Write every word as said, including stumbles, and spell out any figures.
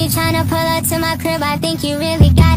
you tryna pull up to my crib, I think you really got